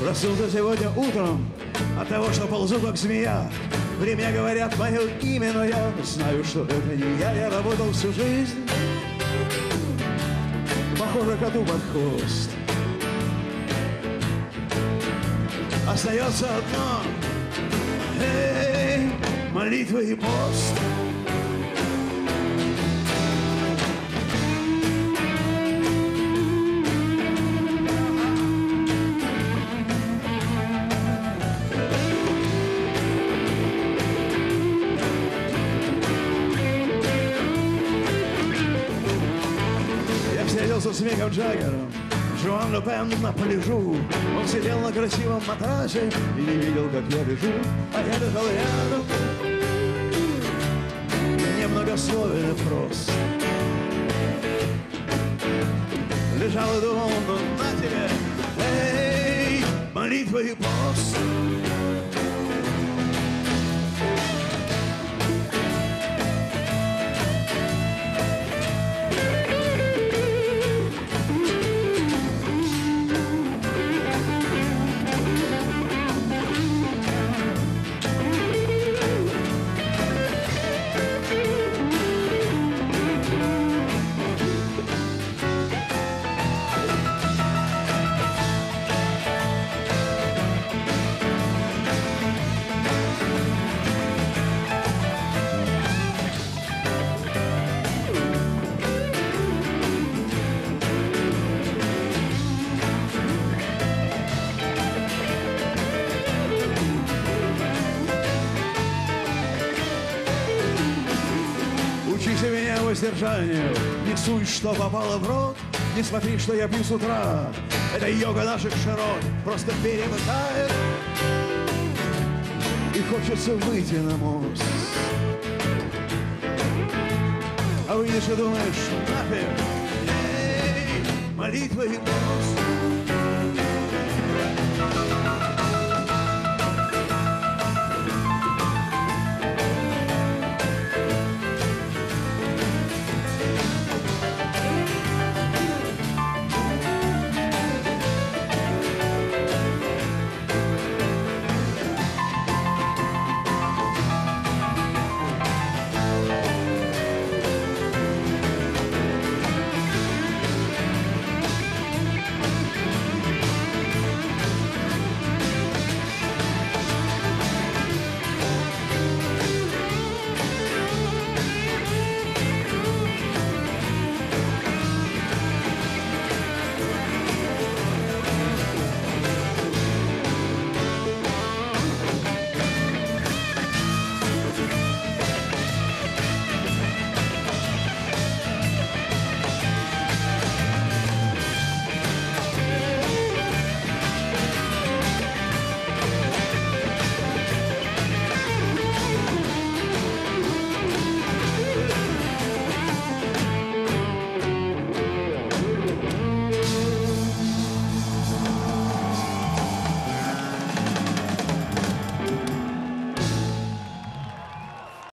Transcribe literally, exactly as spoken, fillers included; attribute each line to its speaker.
Speaker 1: Проснулся сегодня утром от того, что ползу как змея. При мне говорят мое имя, но я знаю, что это не я. Я работал всю жизнь, похоже, коту под хвост. Остается одно, эй, молитва и пост. С Миком Джаггером, Жуан Ле на пляжу. Он сидел на красивом матрасе и не видел, как я бежу. А я лежал рядом, немногословен и прост. Лежал и думал, ну на тебе, эй, молитва и пост. Воздержанию. Не суй, что попало в рот, не смотри, что я пью с утра. Это йога наших широт просто перемыкает, и хочется выйти на мост. А выйдешь и думаешь, нафиг, эй, молитва и пост.